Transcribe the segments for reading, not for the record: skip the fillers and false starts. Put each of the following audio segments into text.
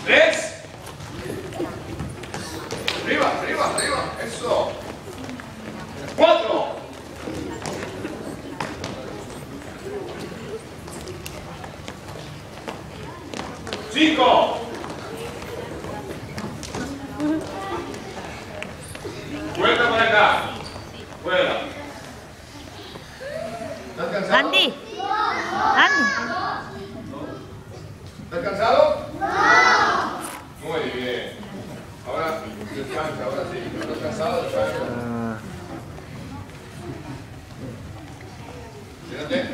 3. Arriba, arriba, arriba. Eso. 4. 5. Vuelta para acá. Vuela. ¿Estás cansado? Andy. Andy. ¿Estás cansado? No. Muy bien. Ahora descansa, ahora sí. ¿Estás cansado? Descansa. Siéntate.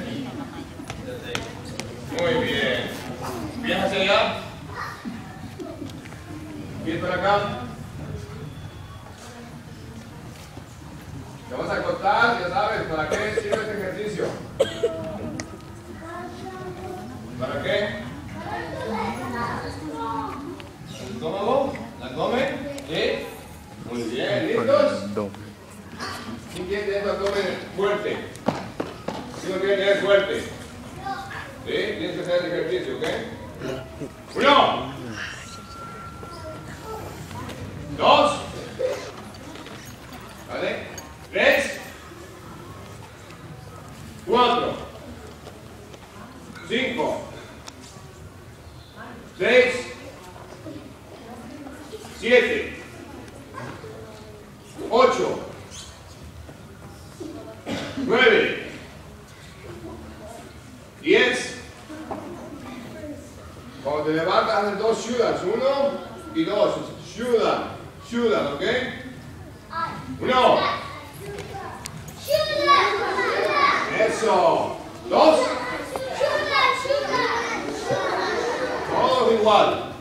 Muy bien. Pies hacia allá. Pies para acá. Te vas a acostar, ya sabes, ¿para qué sirve este ejercicio? ¿Para qué? ¿El estómago? ¿El abdomen? ¿Sí? Muy bien, ¿listos? ¿Quién quiere tener el abdomen fuerte? ¿Quién no quiere tener fuerte? ¿Sí? Tienes que hacer el ejercicio, ¿ok? 1. 2. ¿Vale? 3. 4. 5. 6. 7. 8. 9. 10. Cuando te levantas, haces 2 shudans. 1 y 2. Shudan. Shudan, ¿ok? 1. Eso. 2. Todos igual.